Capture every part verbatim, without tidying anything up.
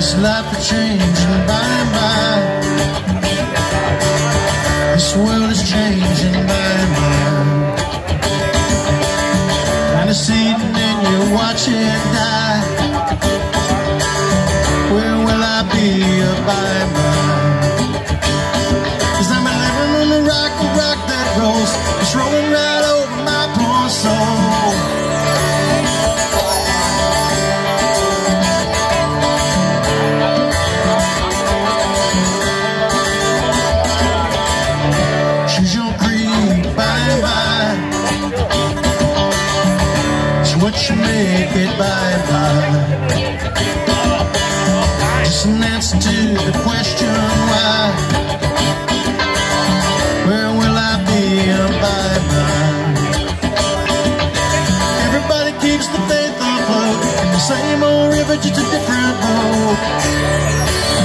This life will change by and by. This world is changing by and by. Kind of sitting and you watch it die. Where will I be by and by? Cause I'm living on the rock, the rock that rolls. It's rolling right over my poor soul. What you make it by and by. Just an answer to the question why. Where will I be by and by? Everybody keeps the faith afloat. The same old river, just a different boat.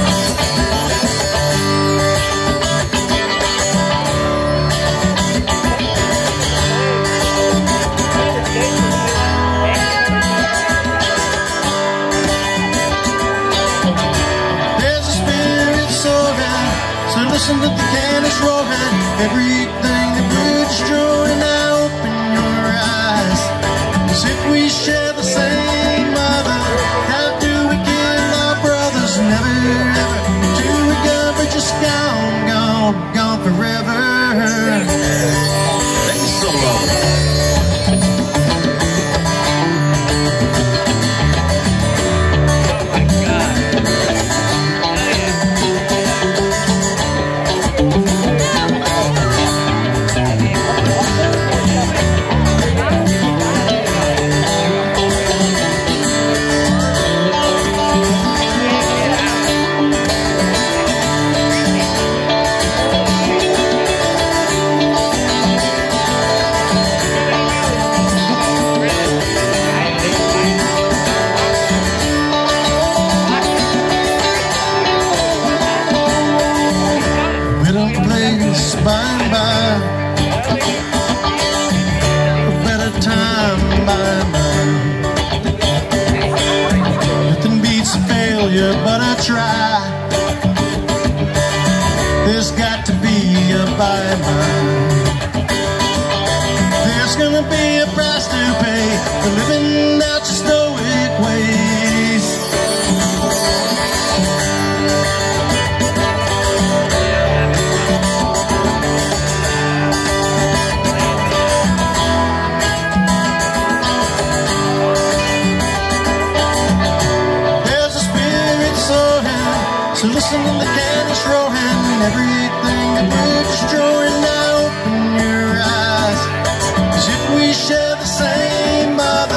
Listen to the cannons roaring, everything that we're destroying. Now open your eyes, as if we share the same mother. How do we kill our brothers? Never, ever do we go, but just gone, gone, gone forever. Thanks so long. By and by, a better time by and by. Nothing beats a failure, but I try. There's got to be a by and by. There's gonna be a price to pay for living out your stoic ways. So listen to the cannons roaring, everything that we're destroying. Now open your eyes, as if we share the same mother.